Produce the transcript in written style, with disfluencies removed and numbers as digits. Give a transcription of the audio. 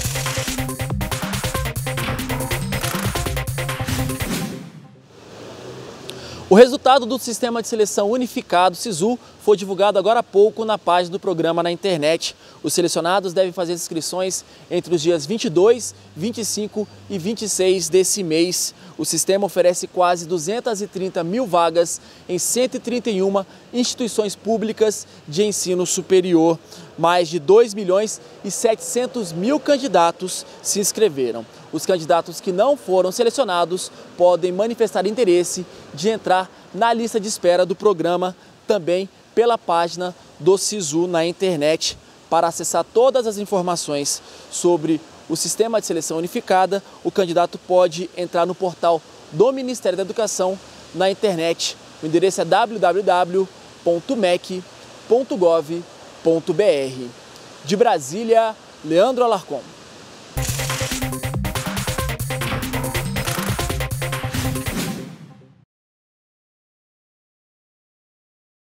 O resultado do Sistema de Seleção Unificado, SISU, foi divulgado agora há pouco na página do programa na internet. Os selecionados devem fazer inscrições entre os dias 22, 25 e 26 desse mês. O sistema oferece quase 230 mil vagas em 131 instituições públicas de ensino superior. Mais de 2 milhões e 700 mil candidatos se inscreveram. Os candidatos que não foram selecionados podem manifestar interesse de entrar na lista de espera do programa também pela página do SISU na internet. Para acessar todas as informações sobre o Sistema de Seleção Unificada, o candidato pode entrar no portal do Ministério da Educação na internet. O endereço é www.mec.gov.br. De Brasília, Leandro Alarcon.